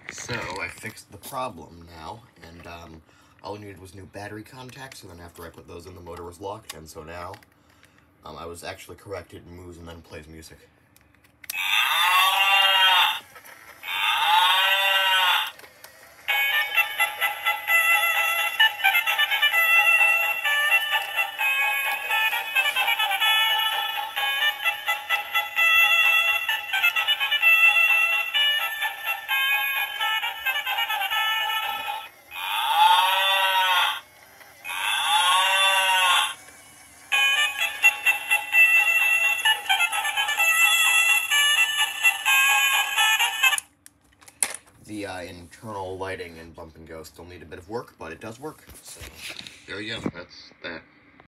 So, I fixed the problem now, and all I needed was new battery contacts, and then after I put those in, the motor was locked, and so now I was actually correct. It moves and then plays music. The internal lighting in Bump and Go still need a bit of work, but it does work. So, there you go. That's that.